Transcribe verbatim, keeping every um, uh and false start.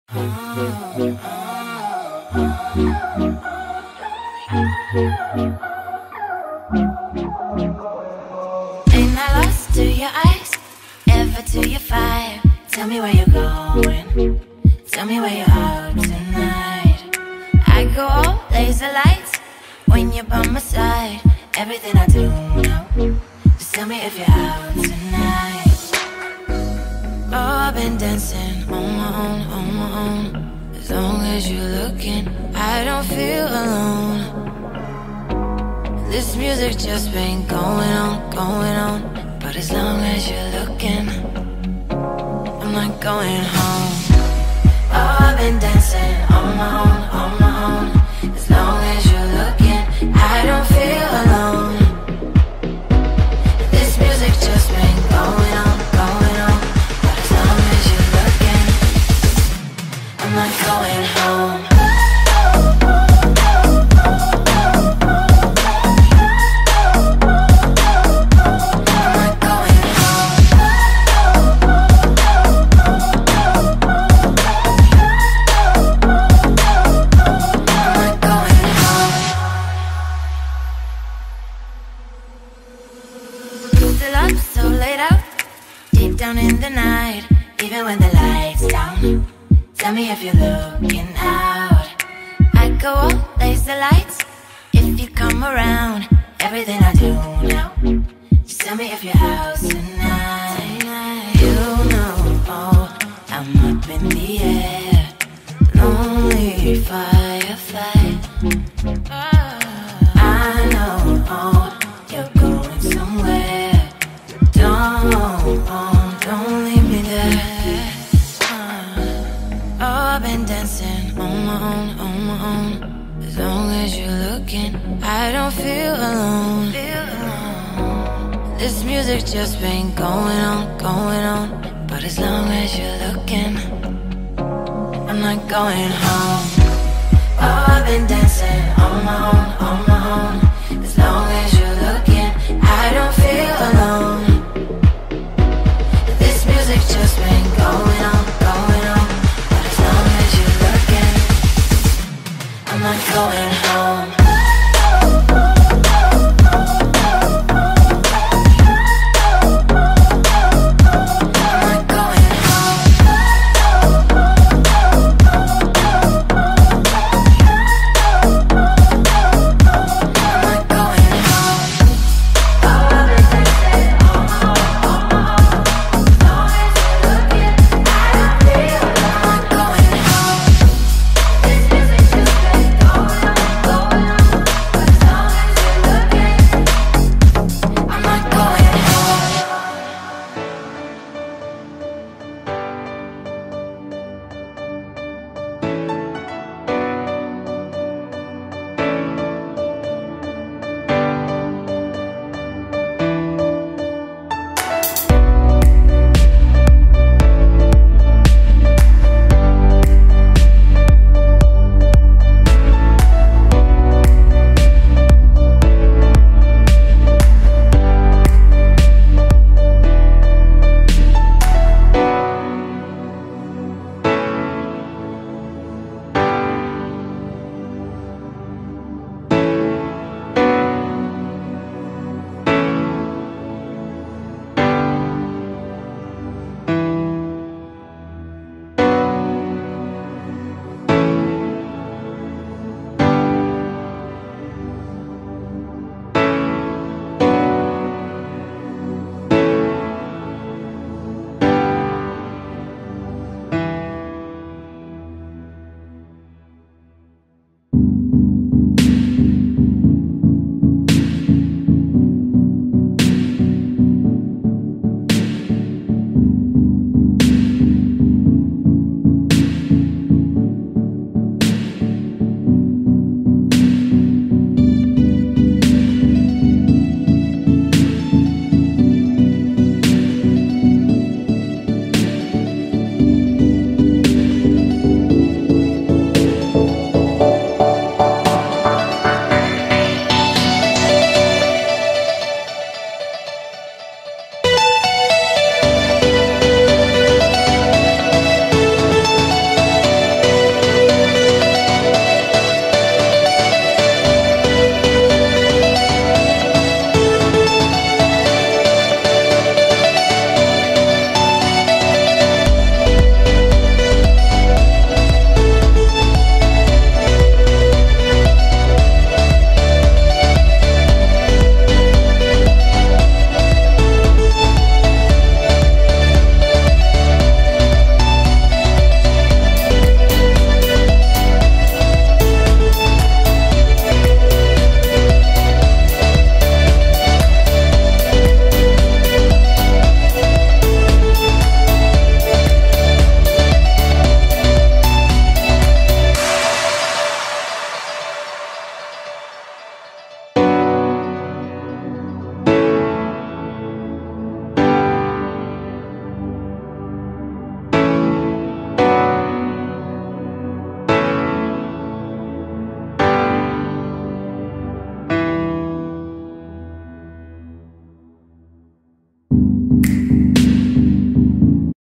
Ain't I lost to your eyes, ever to your fire? Tell me where you're going, tell me where you're out tonight. I go all laser lights when you're by my side. Everything I do now, just tell me if you're out tonight. Oh, I've been dancing on my own, on my own. As long as you're looking, I don't feel alone. This music just been going on, going on. But as long as you're looking, I'm not going home. Oh, I've been dancing on my own, on my own. As long as you're looking, I don't feel alone. This music just been going on, going on. But as long as you're looking, I'm not going home. So laid out, deep down in the night, even when the lights down. Tell me if you're looking out. I go all laser lights if you come around. Everything I do now, just tell me if you're out tonight. You know, oh, I'm up in the air, lonely firefight. Oh, I know, oh, you're going somewhere. Don't, oh, don't leave me there. uh, Oh, I've been dancing on my own, on my own. As long as you're looking, I don't feel alone. Feel alone. This music just been going on, going on. But as long as you're looking, I'm not going home. Oh, I've been dancing on my own, on my own.